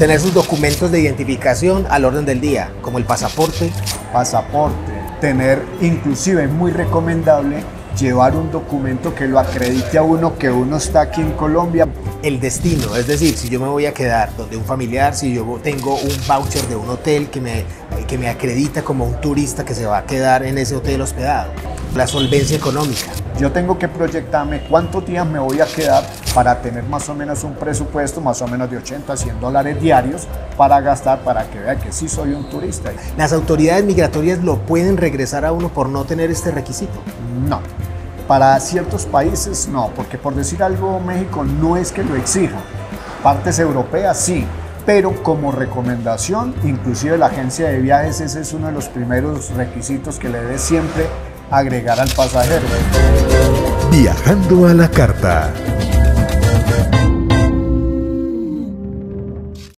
Tener sus documentos de identificación al orden del día, como el pasaporte. Pasaporte, tener, inclusive es muy recomendable llevar un documento que lo acredite a uno que uno está aquí en Colombia. El destino, es decir, si yo me voy a quedar donde un familiar, si yo tengo un voucher de un hotel que me acredita como un turista que se va a quedar en ese hotel hospedado. La solvencia económica. Yo tengo que proyectarme cuántos días me voy a quedar para tener más o menos un presupuesto, más o menos de 80 a 100 dólares diarios para gastar, para que vea que sí soy un turista. ¿Las autoridades migratorias lo pueden regresar a uno por no tener este requisito? No. Para ciertos países no, porque por decir algo, México no es que lo exija. Partes europeas sí, pero como recomendación, inclusive la agencia de viajes, ese es uno de los primeros requisitos que le debe siempre agregar al pasajero. Viajando a la carta.